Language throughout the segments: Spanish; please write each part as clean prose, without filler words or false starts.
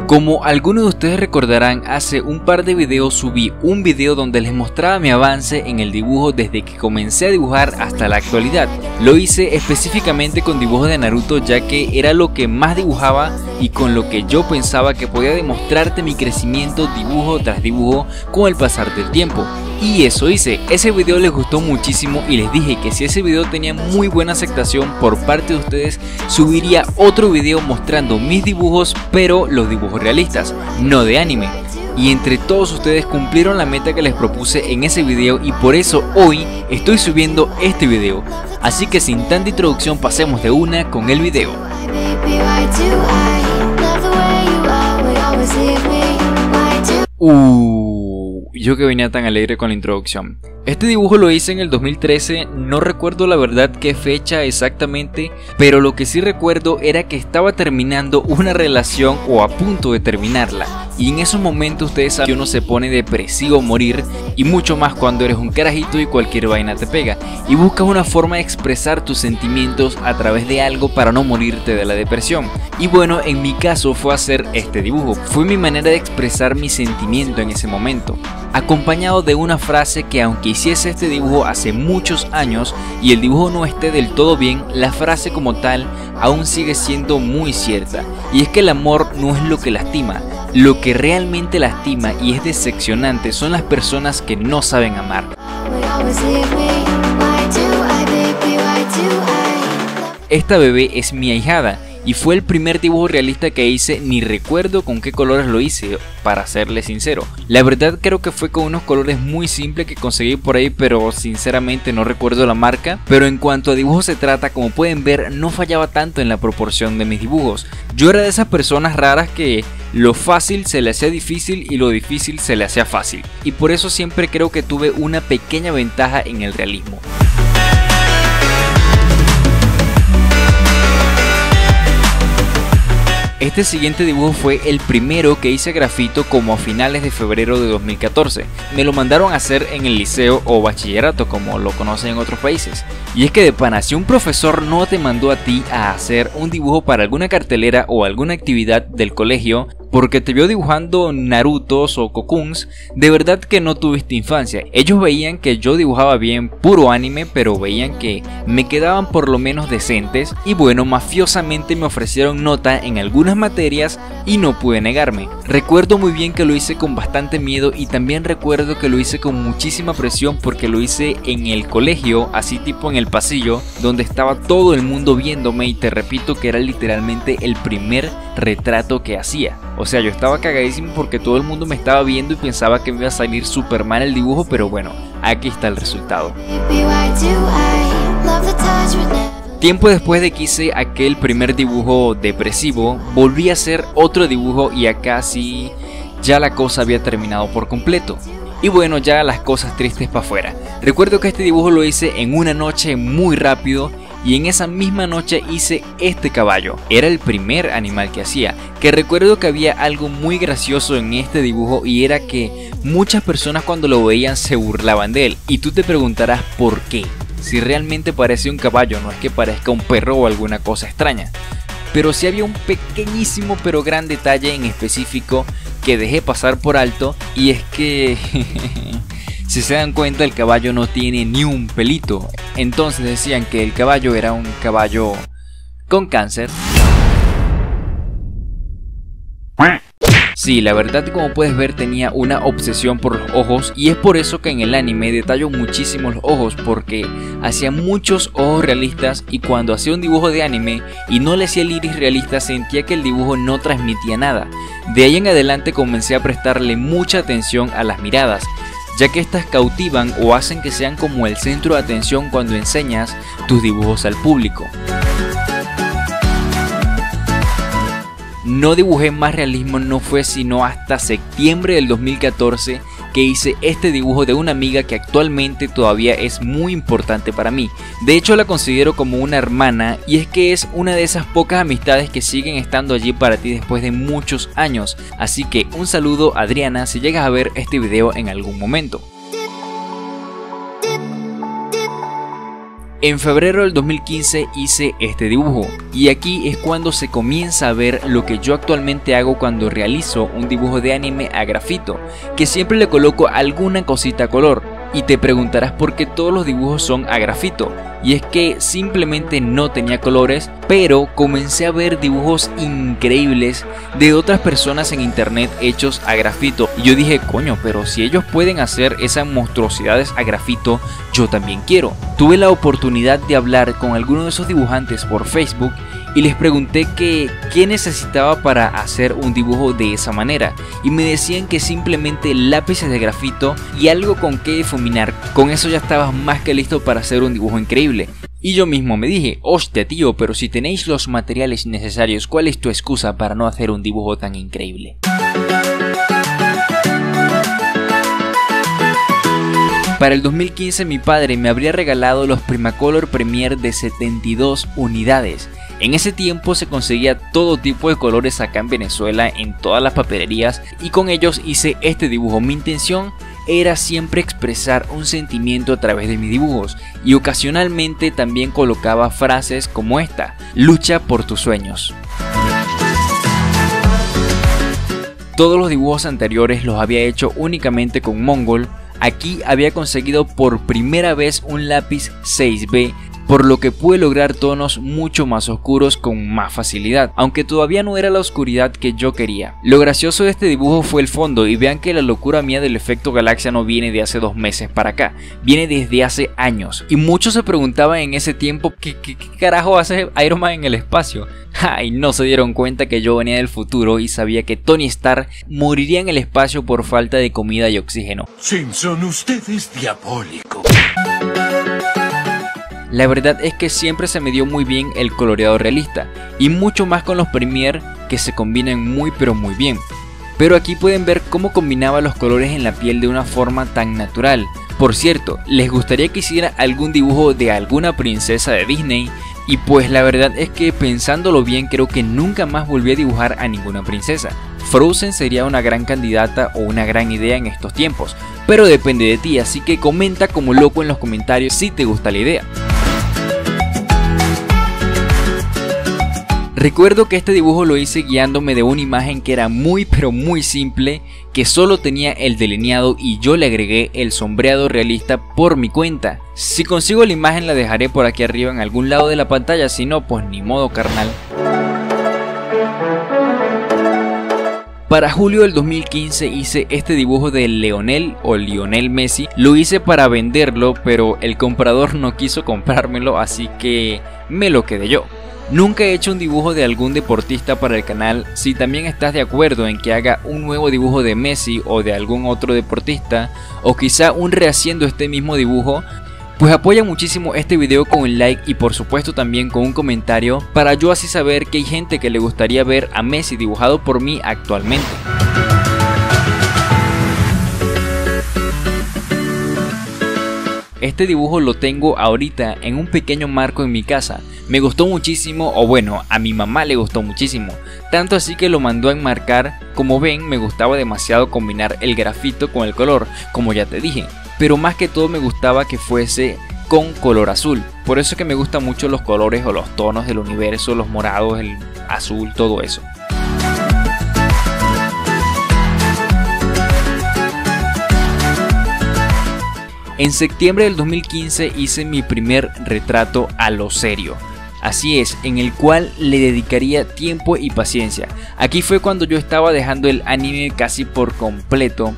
Como algunos de ustedes recordarán, hace un par de videos subí un video donde les mostraba mi avance en el dibujo desde que comencé a dibujar hasta la actualidad. Lo hice específicamente con dibujos de Naruto, ya que era lo que más dibujaba y con lo que yo pensaba que podía demostrarte mi crecimiento dibujo tras dibujo con el pasar del tiempo. Y eso hice. Ese video les gustó muchísimo y les dije que si ese video tenía muy buena aceptación por parte de ustedes, subiría otro video mostrando mis dibujos, pero los dibujos realistas, no de anime. Y entre todos ustedes cumplieron la meta que les propuse en ese video y por eso hoy estoy subiendo este video. Así que sin tanta introducción, pasemos de una con el video. Yo que venía tan alegre con la introducción. Este dibujo lo hice en el 2013, no recuerdo la verdad qué fecha exactamente, pero lo que sí recuerdo era que estaba terminando una relación o a punto de terminarla. Y en esos momentos ustedes saben que uno se pone depresivo a morir, y mucho más cuando eres un carajito y cualquier vaina te pega. Y buscas una forma de expresar tus sentimientos a través de algo para no morirte de la depresión. Y bueno, en mi caso fue hacer este dibujo. Fue mi manera de expresar mi sentimiento en ese momento, acompañado de una frase que aunque hiciese este dibujo hace muchos años y el dibujo no esté del todo bien, la frase como tal aún sigue siendo muy cierta. Y es que el amor no es lo que lastima. Lo que realmente lastima y es decepcionante son las personas que no saben amar. Esta bebé es mi ahijada y fue el primer dibujo realista que hice, ni recuerdo con qué colores lo hice, para serles sincero. La verdad creo que fue con unos colores muy simples que conseguí por ahí, pero sinceramente no recuerdo la marca. Pero en cuanto a dibujos se trata, como pueden ver, no fallaba tanto en la proporción de mis dibujos. Yo era de esas personas raras que lo fácil se le hacía difícil y lo difícil se le hacía fácil. Y por eso siempre creo que tuve una pequeña ventaja en el realismo. Este siguiente dibujo fue el primero que hice a grafito como a finales de febrero de 2014. Me lo mandaron a hacer en el liceo o bachillerato, como lo conocen en otros países. Y es que de pana, si un profesor no te mandó a ti a hacer un dibujo para alguna cartelera o alguna actividad del colegio porque te vio dibujando Narutos o Kokuns, de verdad que no tuviste infancia. Ellos veían que yo dibujaba bien puro anime, pero veían que me quedaban por lo menos decentes y bueno, mafiosamente me ofrecieron nota en algunas materias y no pude negarme. Recuerdo muy bien que lo hice con bastante miedo y también recuerdo que lo hice con muchísima presión porque lo hice en el colegio, así tipo en el pasillo, donde estaba todo el mundo viéndome y te repito que era literalmente el primer retrato que hacía. O sea, yo estaba cagadísimo porque todo el mundo me estaba viendo y pensaba que me iba a salir súper mal el dibujo, pero bueno, aquí está el resultado. Tiempo después de que hice aquel primer dibujo depresivo, volví a hacer otro dibujo y acá sí ya la cosa había terminado por completo. Y bueno, ya las cosas tristes para afuera. Recuerdo que este dibujo lo hice en una noche muy rápido y en esa misma noche hice este caballo. Era el primer animal que hacía, que recuerdo que había algo muy gracioso en este dibujo y era que muchas personas cuando lo veían se burlaban de él. Y tú te preguntarás por qué, si realmente parece un caballo, no es que parezca un perro o alguna cosa extraña. Pero sí había un pequeñísimo pero gran detalle en específico que dejé pasar por alto, y es que si se dan cuenta, el caballo no tiene ni un pelito. Entonces decían que el caballo era un caballo con cáncer. Sí, la verdad, como puedes ver, tenía una obsesión por los ojos y es por eso que en el anime detallo muchísimo los ojos, porque hacía muchos ojos realistas y cuando hacía un dibujo de anime y no le hacía el iris realista, sentía que el dibujo no transmitía nada. De ahí en adelante comencé a prestarle mucha atención a las miradas, ya que estas cautivan o hacen que sean como el centro de atención cuando enseñas tus dibujos al público. No dibujé más realismo, no fue sino hasta septiembre del 2014 que hice este dibujo de una amiga que actualmente todavía es muy importante para mí. De hecho la considero como una hermana, y es que es una de esas pocas amistades que siguen estando allí para ti después de muchos años. Así que un saludo, Adriana, si llegas a ver este video en algún momento. En febrero del 2015 hice este dibujo y aquí es cuando se comienza a ver lo que yo actualmente hago cuando realizo un dibujo de anime a grafito, que siempre le coloco alguna cosita a color. Y te preguntarás por qué todos los dibujos son a grafito, y es que simplemente no tenía colores, pero comencé a ver dibujos increíbles de otras personas en internet hechos a grafito y yo dije, coño, pero si ellos pueden hacer esas monstruosidades a grafito, yo también quiero. Tuve la oportunidad de hablar con algunos de esos dibujantes por Facebook y les pregunté qué necesitaba para hacer un dibujo de esa manera y me decían que simplemente lápices de grafito y algo con que difuminar, con eso ya estabas más que listo para hacer un dibujo increíble. Y yo mismo me dije, hostia tío, pero si tenéis los materiales necesarios, ¿cuál es tu excusa para no hacer un dibujo tan increíble? Para el 2015 mi padre me habría regalado los Primacolor Premiere de 72 unidades. En ese tiempo se conseguía todo tipo de colores acá en Venezuela en todas las papelerías y con ellos hice este dibujo. Mi intención era siempre expresar un sentimiento a través de mis dibujos y ocasionalmente también colocaba frases como esta: lucha por tus sueños. Todos los dibujos anteriores los había hecho únicamente con Mongol. Aquí había conseguido por primera vez un lápiz 6B, por lo que pude lograr tonos mucho más oscuros con más facilidad, aunque todavía no era la oscuridad que yo quería. Lo gracioso de este dibujo fue el fondo, y vean que la locura mía del efecto galaxia no viene de hace 2 meses para acá, viene desde hace años. Y muchos se preguntaban en ese tiempo ¿qué carajo hace Iron Man en el espacio? Y no se dieron cuenta que yo venía del futuro y sabía que Tony Stark moriría en el espacio por falta de comida y oxígeno. Simpson, usted es diabólico. La verdad es que siempre se me dio muy bien el coloreado realista, y mucho más con los Premiere, que se combinan muy pero muy bien. Pero aquí pueden ver cómo combinaba los colores en la piel de una forma tan natural. Por cierto, ¿les gustaría que hiciera algún dibujo de alguna princesa de Disney? Y pues la verdad es que pensándolo bien creo que nunca más volví a dibujar a ninguna princesa. Frozen sería una gran candidata o una gran idea en estos tiempos, pero depende de ti, así que comenta como loco en los comentarios si te gusta la idea. Recuerdo que este dibujo lo hice guiándome de una imagen que era muy pero muy simple, que solo tenía el delineado y yo le agregué el sombreado realista por mi cuenta. Si consigo la imagen la dejaré por aquí arriba en algún lado de la pantalla, si no pues ni modo carnal. Para julio del 2015 hice este dibujo de Lionel o Lionel Messi. Lo hice para venderlo, pero el comprador no quiso comprármelo, así que me lo quedé yo. Nunca he hecho un dibujo de algún deportista para el canal. Si también estás de acuerdo en que haga un nuevo dibujo de Messi o de algún otro deportista, o quizá un rehaciendo este mismo dibujo, pues apoya muchísimo este video con un like y por supuesto también con un comentario, para yo así saber que hay gente que le gustaría ver a Messi dibujado por mí actualmente. Este dibujo lo tengo ahorita en un pequeño marco en mi casa. Me gustó muchísimo, o bueno, a mi mamá le gustó muchísimo, tanto así que lo mandó a enmarcar. Como ven, me gustaba demasiado combinar el grafito con el color, como ya te dije, pero más que todo me gustaba que fuese con color azul. Por eso es que me gustan mucho los colores o los tonos del universo, los morados, el azul, todo eso. En septiembre del 2015 hice mi primer retrato a lo serio. Así es, en el cual le dedicaría tiempo y paciencia. Aquí fue cuando yo estaba dejando el anime casi por completo.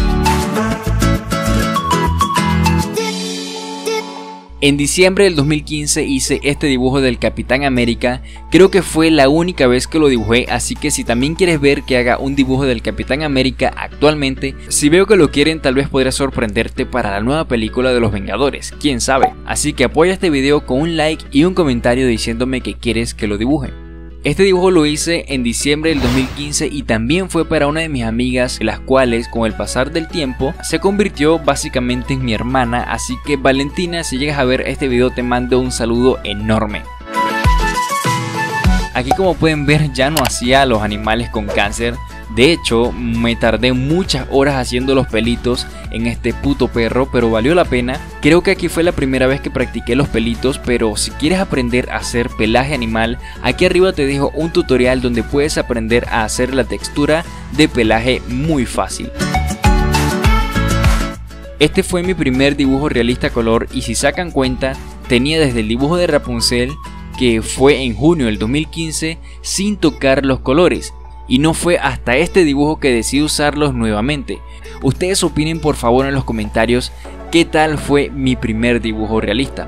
En diciembre del 2015 hice este dibujo del Capitán América. Creo que fue la única vez que lo dibujé, así que si también quieres ver que haga un dibujo del Capitán América actualmente, si veo que lo quieren, tal vez podría sorprenderte para la nueva película de los Vengadores, quién sabe. Así que apoya este video con un like y un comentario diciéndome que quieres que lo dibuje. Este dibujo lo hice en diciembre del 2015 y también fue para una de mis amigas, las cuales con el pasar del tiempo se convirtió básicamente en mi hermana. Así que Valentina, si llegas a ver este video te mando un saludo enorme. Aquí como pueden ver ya no hacía a los animales con cáncer, De hecho, me tardé muchas horas haciendo los pelitos en este puto perro, pero valió la pena. Creo que aquí fue la primera vez que practiqué los pelitos, pero si quieres aprender a hacer pelaje animal, aquí arriba te dejo un tutorial donde puedes aprender a hacer la textura de pelaje muy fácil. Este fue mi primer dibujo realista a color y si sacan cuenta, tenía desde el dibujo de Rapunzel, que fue en junio del 2015, sin tocar los colores. Y no fue hasta este dibujo que decidí usarlos nuevamente. Ustedes opinen por favor en los comentarios qué tal fue mi primer dibujo realista.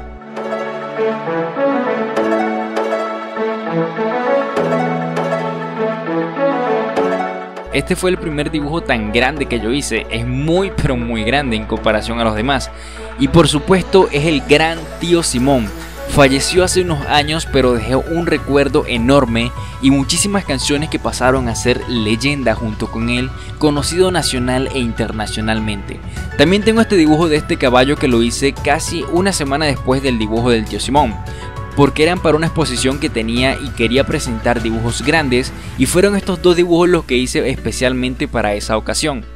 Este fue el primer dibujo tan grande que yo hice, es muy pero muy grande en comparación a los demás. Y por supuesto es el gran tío Simón. Falleció hace unos años pero dejó un recuerdo enorme y muchísimas canciones que pasaron a ser leyenda junto con él, conocido nacional e internacionalmente. También tengo este dibujo de este caballo que lo hice casi una semana después del dibujo del tío Simón, porque eran para una exposición que tenía y quería presentar dibujos grandes y fueron estos dos dibujos los que hice especialmente para esa ocasión.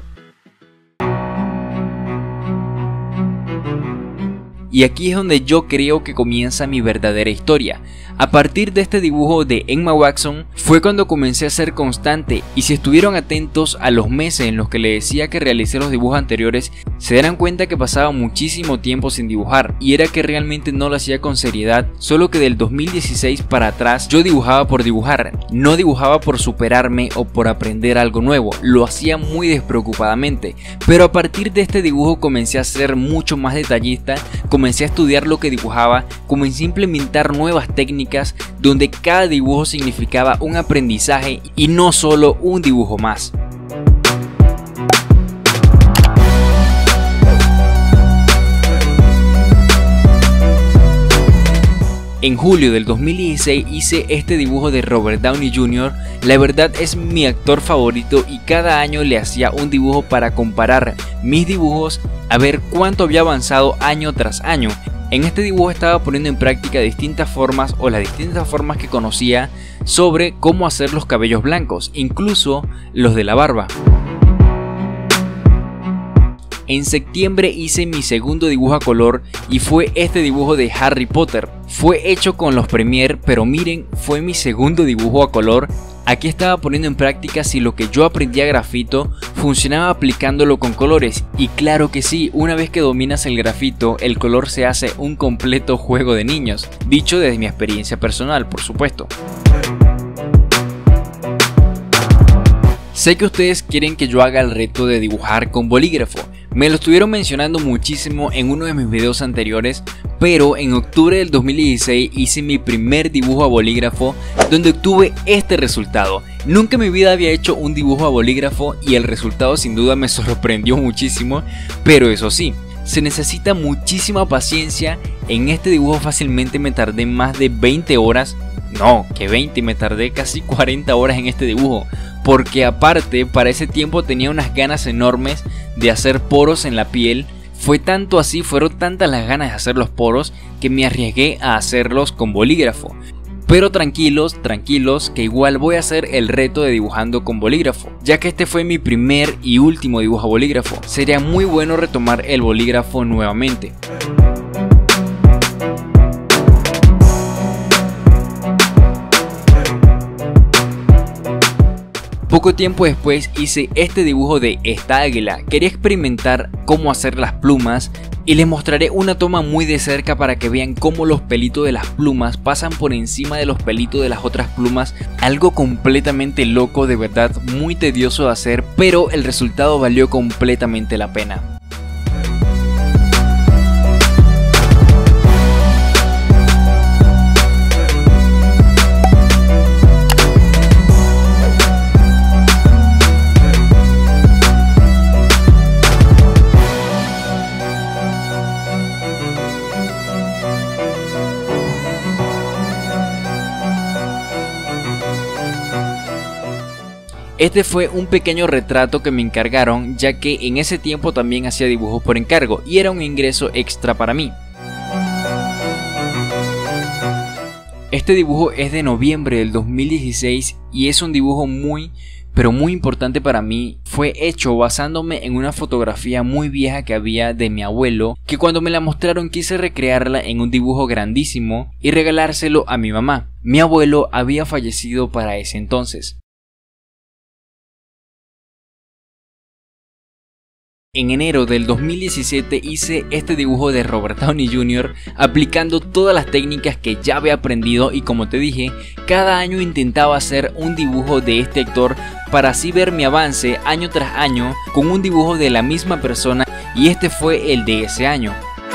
Y aquí es donde yo creo que comienza mi verdadera historia. A partir de este dibujo de Emma Watson fue cuando comencé a ser constante, y si estuvieron atentos a los meses en los que les decía que realicé los dibujos anteriores, se darán cuenta que pasaba muchísimo tiempo sin dibujar, y era que realmente no lo hacía con seriedad, solo que del 2016 para atrás yo dibujaba por dibujar, no dibujaba por superarme o por aprender algo nuevo, lo hacía muy despreocupadamente, pero a partir de este dibujo comencé a ser mucho más detallista, comencé a estudiar lo que dibujaba, comencé a implementar nuevas técnicas donde cada dibujo significaba un aprendizaje y no solo un dibujo más. En julio del 2016 hice este dibujo de Robert Downey Jr. La verdad es mi actor favorito y cada año le hacía un dibujo para comparar mis dibujos a ver cuánto había avanzado año tras año. En este dibujo estaba poniendo en práctica distintas formas o las distintas formas que conocía sobre cómo hacer los cabellos blancos, incluso los de la barba. En septiembre hice mi segundo dibujo a color y fue este dibujo de Harry Potter. Fue hecho con los Premiere, pero miren, fue mi segundo dibujo a color. Aquí estaba poniendo en práctica si lo que yo aprendí a grafito funcionaba aplicándolo con colores, y claro que sí, una vez que dominas el grafito, el color se hace un completo juego de niños, dicho desde mi experiencia personal, por supuesto. Sé que ustedes quieren que yo haga el reto de dibujar con bolígrafo, me lo estuvieron mencionando muchísimo en uno de mis videos anteriores, pero en octubre del 2016 hice mi primer dibujo a bolígrafo donde obtuve este resultado. Nunca en mi vida había hecho un dibujo a bolígrafo y el resultado sin duda me sorprendió muchísimo, pero eso sí, se necesita muchísima paciencia. En este dibujo fácilmente me tardé más de 20 horas, no, que 20, me tardé casi 40 horas en este dibujo, porque aparte para ese tiempo tenía unas ganas enormes de hacer poros en la piel. Fue tanto así, fueron tantas las ganas de hacer los poros que me arriesgué a hacerlos con bolígrafo. Pero tranquilos, que igual voy a hacer el reto de dibujando con bolígrafo, ya que este fue mi primer y último dibujo a bolígrafo. Sería muy bueno retomar el bolígrafo nuevamente. Poco tiempo después hice este dibujo de esta águila. Quería experimentar cómo hacer las plumas y les mostraré una toma muy de cerca para que vean cómo los pelitos de las plumas pasan por encima de los pelitos de las otras plumas. Algo completamente loco, de verdad muy tedioso de hacer, pero el resultado valió completamente la pena. Este fue un pequeño retrato que me encargaron, ya que en ese tiempo también hacía dibujos por encargo y era un ingreso extra para mí. Este dibujo es de noviembre del 2016 y es un dibujo muy pero muy importante para mí, fue hecho basándome en una fotografía muy vieja que había de mi abuelo, que cuando me la mostraron quise recrearla en un dibujo grandísimo y regalárselo a mi mamá. Mi abuelo había fallecido para ese entonces. En enero del 2017 hice este dibujo de Robert Downey Jr. aplicando todas las técnicas que ya había aprendido, y como te dije, cada año intentaba hacer un dibujo de este actor para así ver mi avance año tras año con un dibujo de la misma persona, y este fue el de ese año.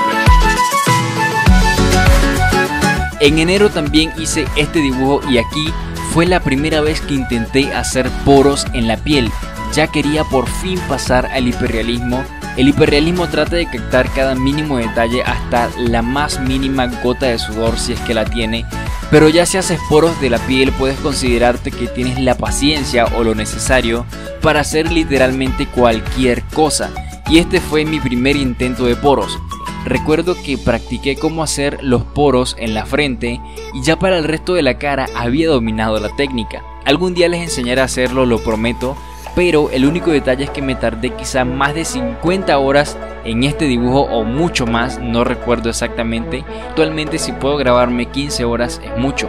En enero también hice este dibujo y aquí fue la primera vez que intenté hacer poros en la piel. Ya quería por fin pasar al hiperrealismo. El hiperrealismo trata de captar cada mínimo detalle hasta la más mínima gota de sudor si es que la tiene, pero ya si haces poros de la piel puedes considerarte que tienes la paciencia o lo necesario para hacer literalmente cualquier cosa, y este fue mi primer intento de poros. Recuerdo que practiqué cómo hacer los poros en la frente y ya para el resto de la cara había dominado la técnica. Algún día les enseñaré a hacerlo, lo prometo, pero el único detalle es que me tardé quizá más de 50 horas en este dibujo o mucho más, no recuerdo exactamente. Actualmente si puedo grabarme 15 horas es mucho.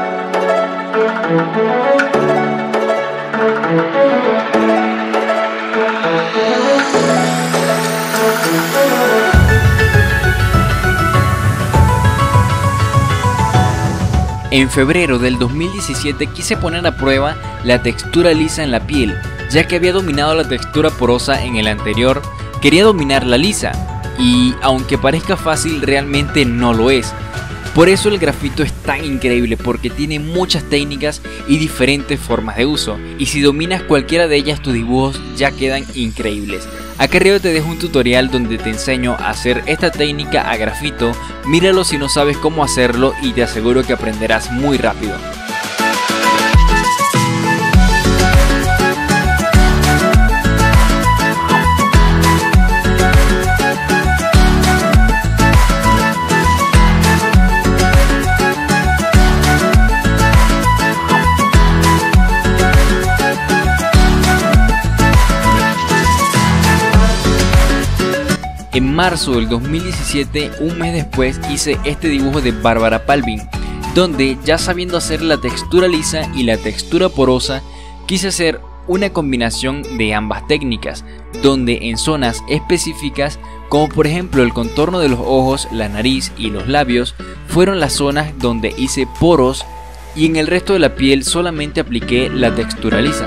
En febrero del 2017 quise poner a prueba la textura lisa en la piel, ya que había dominado la textura porosa en el anterior, quería dominar la lisa, y aunque parezca fácil, realmente no lo es. Por eso el grafito es tan increíble, porque tiene muchas técnicas y diferentes formas de uso, y si dominas cualquiera de ellas tus dibujos ya quedan increíbles. Acá arriba te dejo un tutorial donde te enseño a hacer esta técnica a grafito, míralo si no sabes cómo hacerlo y te aseguro que aprenderás muy rápido. En marzo del 2017, un mes después, hice este dibujo de Bárbara Palvin, donde ya sabiendo hacer la textura lisa y la textura porosa, quise hacer una combinación de ambas técnicas, donde en zonas específicas, como por ejemplo el contorno de los ojos, la nariz y los labios, fueron las zonas donde hice poros, y en el resto de la piel solamente apliqué la textura lisa.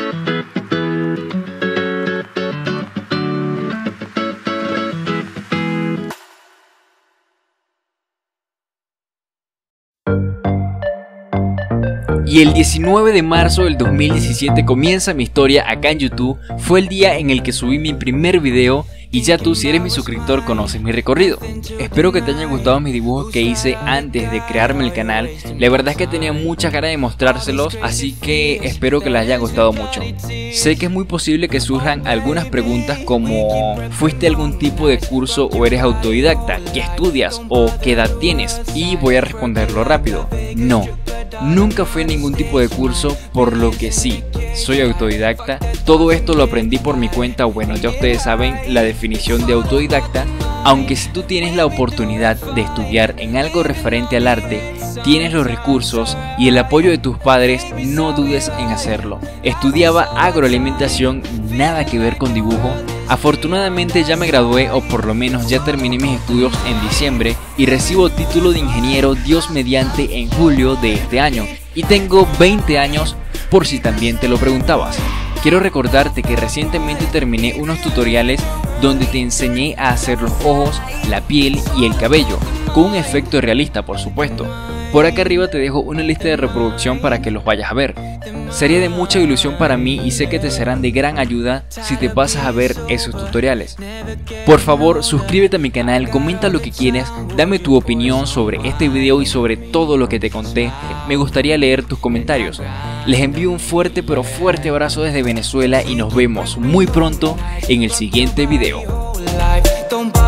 Y el 19 de marzo del 2017 comienza mi historia acá en YouTube. Fue el día en el que subí mi primer video y ya tú, si eres mi suscriptor, conoces mi recorrido. Espero que te hayan gustado mis dibujos que hice antes de crearme el canal. La verdad es que tenía muchas ganas de mostrárselos, así que espero que les haya gustado mucho. Sé que es muy posible que surjan algunas preguntas como ¿fuiste a algún tipo de curso o eres autodidacta? ¿Qué estudias o qué edad tienes? Y voy a responderlo rápido. No. Nunca fui a ningún tipo de curso, por lo que sí, soy autodidacta. Todo esto lo aprendí por mi cuenta. Bueno, ya ustedes saben la definición de autodidacta. Aunque si tú tienes la oportunidad de estudiar en algo referente al arte, tienes los recursos y el apoyo de tus padres, no dudes en hacerlo. Estudiaba agroalimentación, nada que ver con dibujo. Afortunadamente ya me gradué, o por lo menos ya terminé mis estudios en diciembre, y recibo título de ingeniero, Dios mediante, en julio de este año. Y tengo 20 años, por si también te lo preguntabas. Quiero recordarte que recientemente terminé unos tutoriales donde te enseñé a hacer los ojos, la piel y el cabello, con un efecto realista, por supuesto. Por acá arriba te dejo una lista de reproducción para que los vayas a ver. Sería de mucha ilusión para mí y sé que te serán de gran ayuda si te pasas a ver esos tutoriales. Por favor, suscríbete a mi canal, comenta lo que quieras, dame tu opinión sobre este video y sobre todo lo que te conté. Me gustaría leer tus comentarios. Les envío un fuerte pero fuerte abrazo desde Venezuela y nos vemos muy pronto en el siguiente video.